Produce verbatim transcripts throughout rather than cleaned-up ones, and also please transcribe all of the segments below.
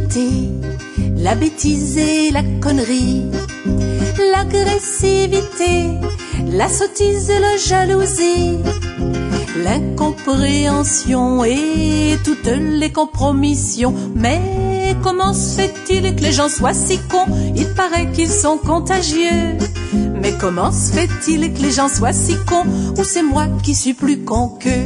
l'impunité, la bêtise et la connerie, l'agressivité, la sottise et la jalousie, l'incompréhension et toutes les compromissions. Mais comment se fait-il que les gens soient si cons? Il paraît qu'ils sont contagieux. Mais comment se fait-il que les gens soient si cons? Ou c'est moi qui suis plus con qu'eux?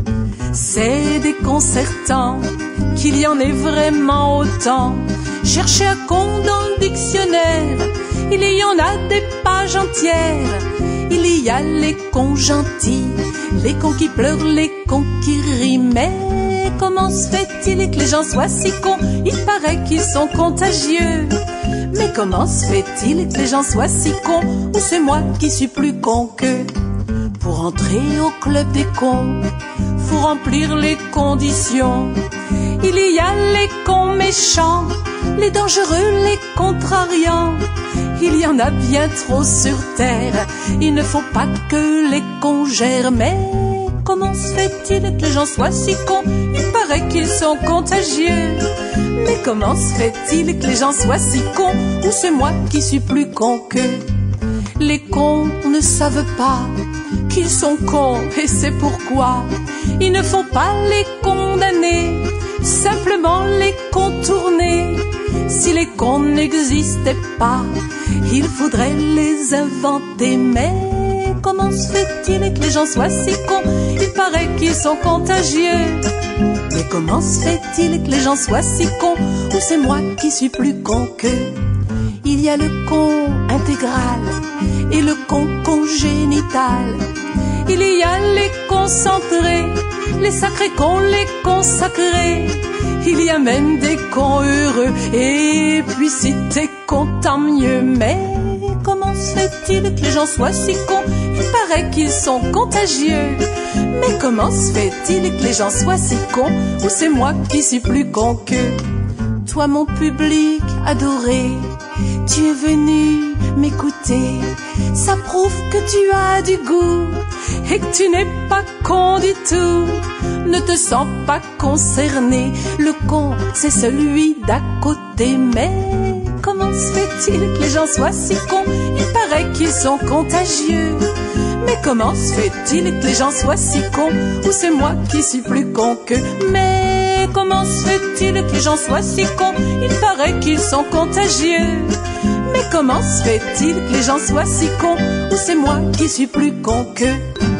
C'est déconcertant qu'il y en ait vraiment autant. Cherchez un con dans le dictionnaire, il y en a des pages entières. Il y a les cons gentils, les cons qui pleurent, les cons qui rient. Mais comment se fait-il que les gens soient si cons? Il paraît qu'ils sont contagieux. Mais comment se fait-il que les gens soient si cons? Ou c'est moi qui suis plus con qu'eux? Pour entrer au club des cons, faut remplir les conditions. Il y a les cons méchants, les dangereux, les contrariants. Il y en a bien trop sur terre, il ne faut pas que les cons gèrent. Mais comment se fait-il que les gens soient si cons? Il paraît qu'ils sont contagieux. Mais comment se fait-il que les gens soient si cons? Ou c'est moi qui suis plus con qu'eux? Les cons ne savent pas qu'ils sont cons, et c'est pourquoi il ne faut pas les condamner, simplement les contourner. Si les cons n'existaient pas, il faudrait les inventer. Mais comment se fait-il que les gens soient si cons? Il paraît qu'ils sont contagieux. Mais comment se fait-il que les gens soient si cons? Ou c'est moi qui suis plus con qu'eux? Il y a le con intégral et le con congénital. Il y a les concentrés, les sacrés cons, les consacrés. Il y a même des cons heureux, et puis si t'es con, tant mieux. Mais comment se fait-il que les gens soient si cons? Il paraît qu'ils sont contagieux. Mais comment se fait-il que les gens soient si cons? Ou c'est moi qui suis plus con qu'eux? Toi mon public adoré, tu es venu m'écouter. Ça prouve que tu as du goût et que tu n'es pas con du tout. Ne te sens pas concerné, le con c'est celui d'à côté. Mais comment se fait-il que les gens soient si cons? Il paraît qu'ils sont contagieux. Mais comment se fait-il que les gens soient si cons? Ou c'est moi qui suis plus con qu'eux? Mais comment se fait-il que les gens soient si cons? Il paraît qu'ils sont contagieux. Mais comment se fait-il que les gens soient si cons? Ou c'est moi qui suis plus con qu'eux?